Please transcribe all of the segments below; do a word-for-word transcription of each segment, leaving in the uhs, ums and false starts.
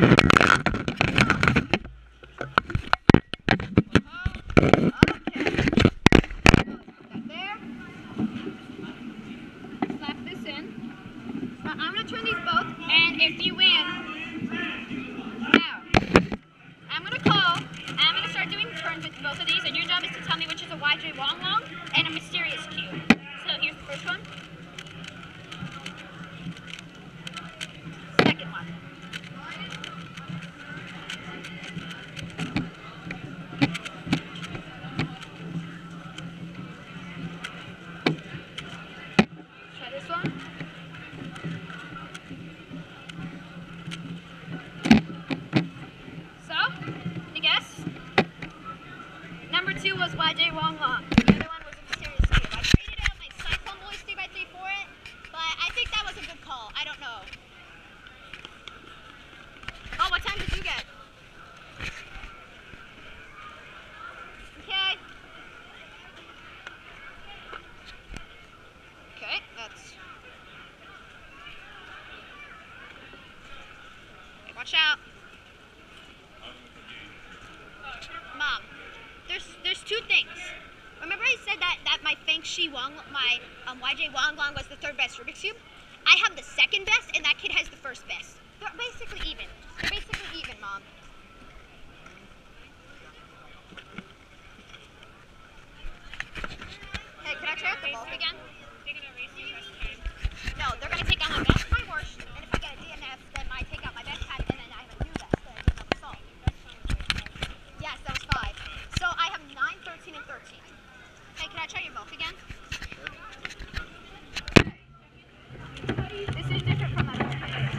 Watch out. Mom, there's there's two things. Remember I said that, that my Feng Shi Wang, my um, Y J Wang Long was the third best Rubik's Cube? I have the second best, and that kid has the first best. They're basically even. They're basically even, Mom. Hey, can I try out the bulk again? They're gonna race you first time. No, they're gonna take out my best, my worst, and if I get a D N F, then I take out my best pad, and then I have a new best, then I take out the salt. Yes, that was five. So I have nine, thirteen, and thirteen. Hey, can I try your bulk again? This is different from that other place.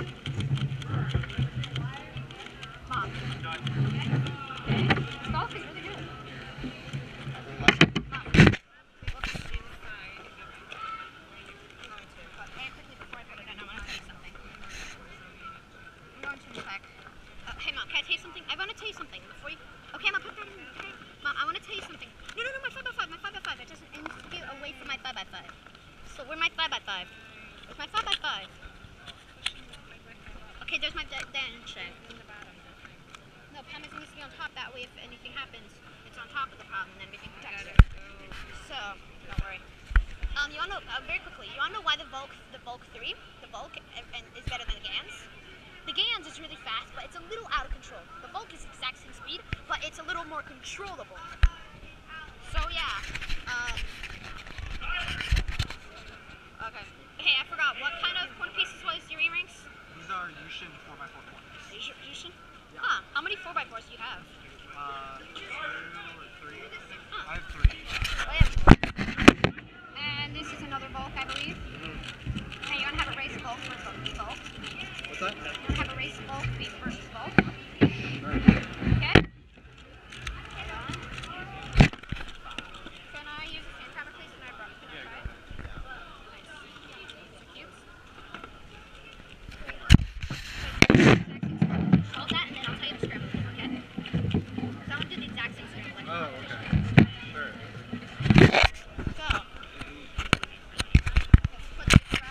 Mom. Bulk is really good. Okay, there's my dention. No, Pemmican needs to be on top. That way, if anything happens, it's on top of the problem, and then we can protect it. So, don't worry. Um, you wanna know uh, very quickly? You wanna know why the Volk, the Volk three, the Volk, and, and is better than the Gans? The Gans is really fast, but it's a little out of control. The Volk is exact same speed, but it's a little more controllable. So yeah. Um, okay. Hey, I forgot. What kind of corner pieces was your E-rings? These are Yushin four by four corners. Yushin? Yeah. Huh. How many four by fours do you have? Uh, two or three. Huh. I have three. Oh, yeah. And this is another bulk, I believe. Hey, you want to have a race bulk versus bulk? What's that? You want to have a race bulk versus bulk? Alright. Okay. Can I use a sand cover, please? Can I brush? Can I try it? Hold that, and then I'll tell you the script, okay? Because I want to do the exact same script. Like Oh, okay. Sure. So, let's put this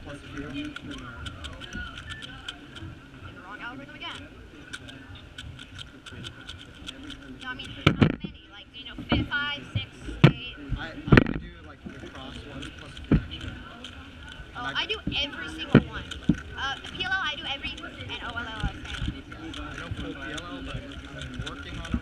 plus a zero. Did the wrong algorithm again. No, I mean, how many? Like, you know, fi- five, six, eight? I, I would do like the cross one plus a connection. Oh, I do every single one. Uh, P L L, I do every, and O L L, same. I don't full P L L, but I'm working on a